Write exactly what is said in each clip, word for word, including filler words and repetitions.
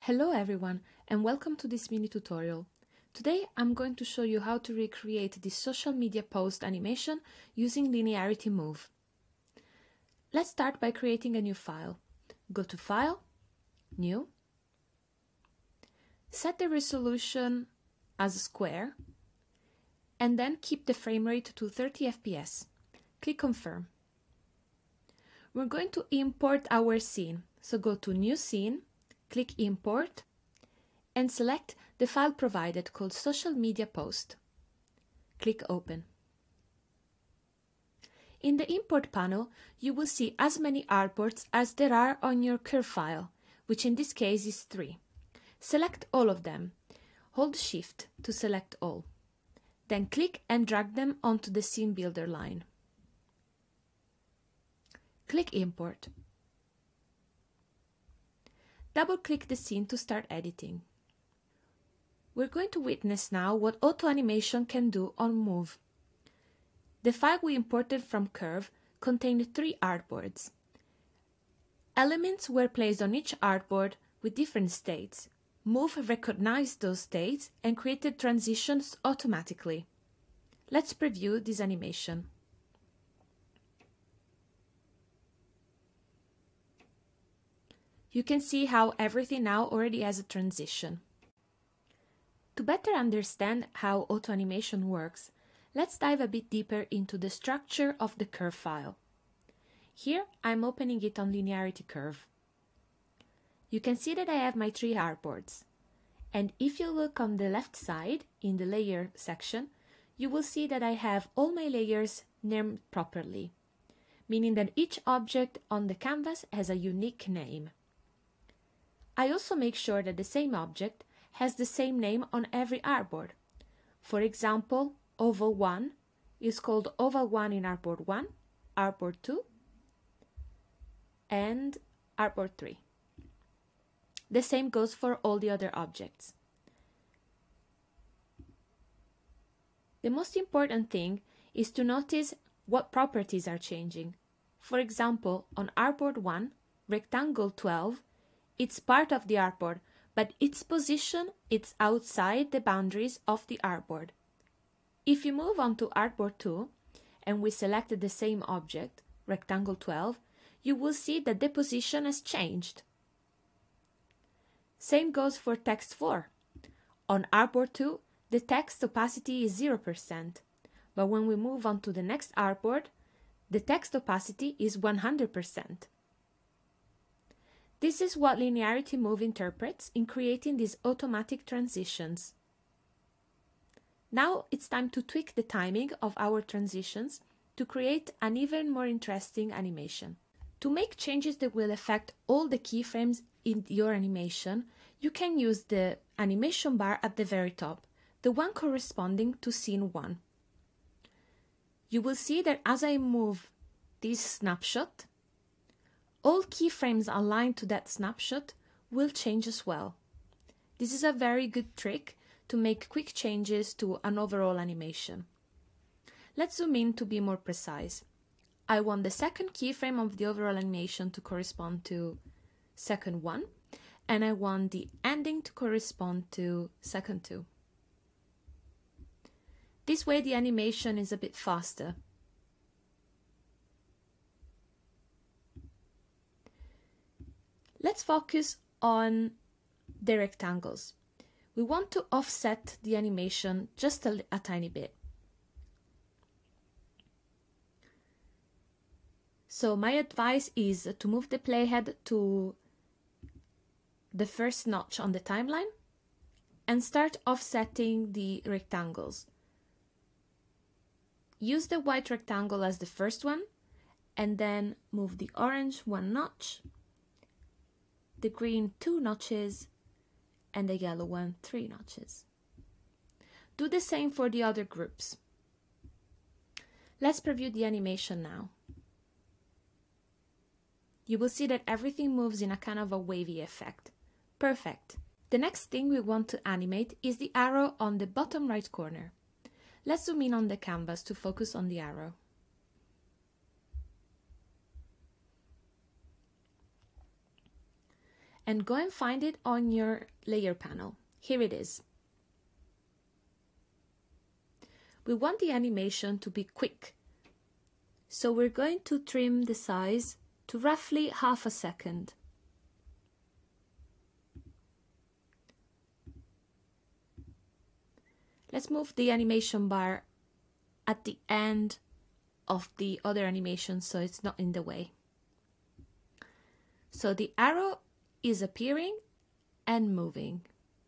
Hello everyone and welcome to this mini tutorial. Today I'm going to show you how to recreate this social media post animation using Linearity Move. Let's start by creating a new file. Go to File, New, set the resolution as a square and then keep the frame rate to thirty F P S. Click Confirm. We're going to import our scene, so go to New Scene, click Import, and select the file provided called Social Media Post. Click Open. In the Import panel, you will see as many artboards as there are on your curve file, which in this case is three. Select all of them. Hold Shift to select all. Then click and drag them onto the Scene Builder line. Click Import. Double-click the scene to start editing. We're going to witness now what Auto Animation can do on Move. The file we imported from Curve contained three artboards. Elements were placed on each artboard with different states. Move recognized those states and created transitions automatically. Let's preview this animation. You can see how everything now already has a transition. To better understand how Auto Animation works, let's dive a bit deeper into the structure of the curve file. Here I'm opening it on Linearity Curve. You can see that I have my three artboards. And if you look on the left side, in the Layer section, you will see that I have all my layers named properly, meaning that each object on the canvas has a unique name. I also make sure that the same object has the same name on every artboard. For example, Oval one is called Oval one in Artboard one, Artboard two, and Artboard three. The same goes for all the other objects. The most important thing is to notice what properties are changing. For example, on Artboard one, Rectangle twelve, it's part of the artboard, but its position is outside the boundaries of the artboard. If you move on to Artboard two, and we select the same object, Rectangle twelve, you will see that the position has changed. Same goes for Text four. On Artboard two, the text opacity is zero percent, but when we move on to the next artboard, the text opacity is one hundred percent. This is what Linearity Move interprets in creating these automatic transitions. Now it's time to tweak the timing of our transitions to create an even more interesting animation. To make changes that will affect all the keyframes in your animation, you can use the animation bar at the very top, the one corresponding to scene one. You will see that as I move this snapshot, all keyframes aligned to that snapshot will change as well. This is a very good trick to make quick changes to an overall animation. Let's zoom in to be more precise. I want the second keyframe of the overall animation to correspond to second one, and I want the ending to correspond to second two. This way the animation is a bit faster. Let's focus on the rectangles. We want to offset the animation just a, a tiny bit. So my advice is to move the playhead to the first notch on the timeline and start offsetting the rectangles. Use the white rectangle as the first one and then move the orange one notch, the green two notches, and the yellow one three notches. Do the same for the other groups. Let's preview the animation now. You will see that everything moves in a kind of a wavy effect. Perfect. The next thing we want to animate is the arrow on the bottom right corner. Let's zoom in on the canvas to focus on the arrow. and go and find it on your layer panel. Here it is. We want the animation to be quick, so we're going to trim the size to roughly half a second. Let's move the animation bar at the end of the other animation so it's not in the way. So the arrow is appearing and moving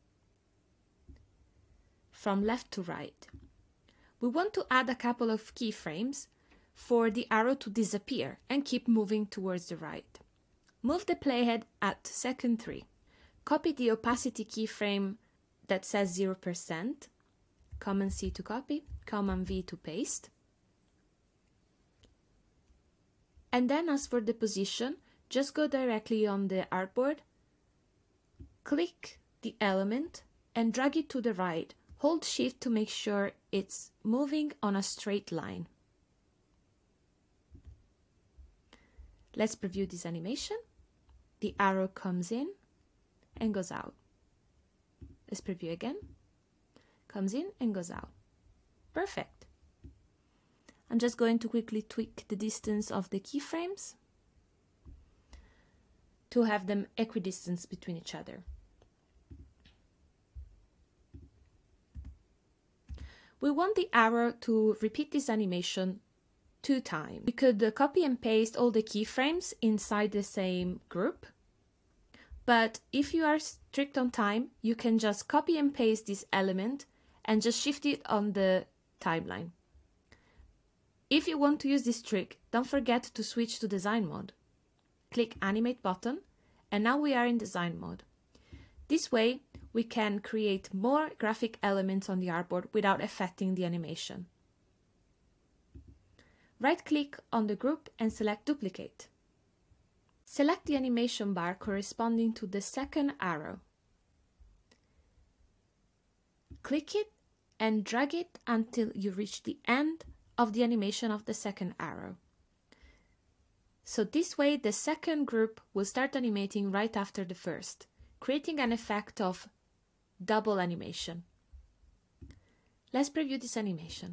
from left to right. We want to add a couple of keyframes for the arrow to disappear and keep moving towards the right. Move the playhead at second three. Copy the opacity keyframe that says zero percent. Command C to copy, Command V to paste. And then as for the position, just go directly on the artboard, click the element and drag it to the right. Hold Shift to make sure it's moving on a straight line. Let's preview this animation. The arrow comes in and goes out. Let's preview again. Comes in and goes out. Perfect. I'm just going to quickly tweak the distance of the keyframes to have them equidistant between each other. We want the arrow to repeat this animation two times. We could copy and paste all the keyframes inside the same group, but if you are strict on time, you can just copy and paste this element and just shift it on the timeline. If you want to use this trick, don't forget to switch to design mode. Click Animate button, and now we are in design mode. This way, we can create more graphic elements on the artboard without affecting the animation. Right-click on the group and select Duplicate. Select the animation bar corresponding to the second arrow. Click it and drag it until you reach the end of the animation of the second arrow. So this way the second group will start animating right after the first, creating an effect of double animation. Let's preview this animation.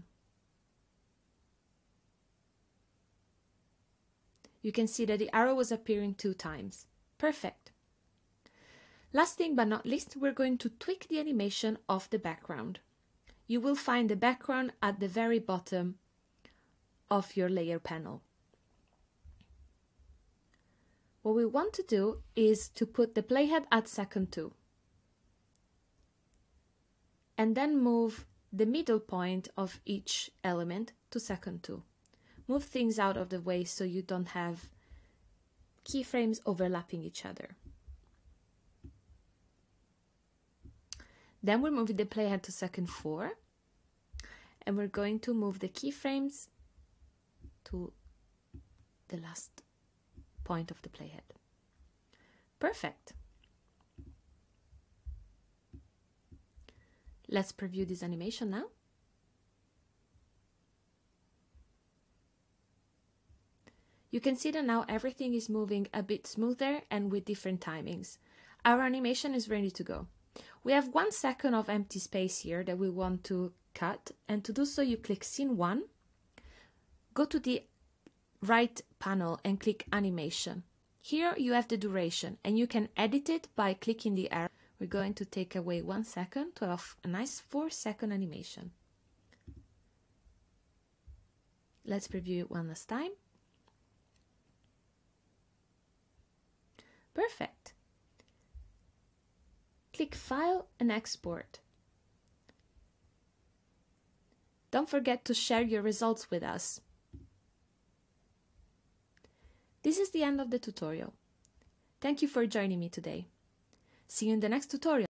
You can see that the arrow was appearing two times. Perfect. Last thing but not least, we're going to tweak the animation of the background. You will find the background at the very bottom of your layer panel. What we want to do is to put the playhead at second two, and then move the middle point of each element to second two. Move things out of the way so you don't have keyframes overlapping each other. Then we're moving the playhead to second four, and we're going to move the keyframes to the last point of the playhead. Perfect. Let's preview this animation now. You can see that now everything is moving a bit smoother and with different timings. Our animation is ready to go. We have one second of empty space here that we want to cut, and to do so you click Scene one, go to the right panel and click Animation. Here you have the duration and you can edit it by clicking the arrow. We're going to take away one second to have a nice four second animation. Let's preview it one last time. Perfect. Click File and Export. Don't forget to share your results with us. This is the end of the tutorial. Thank you for joining me today. See you in the next tutorial.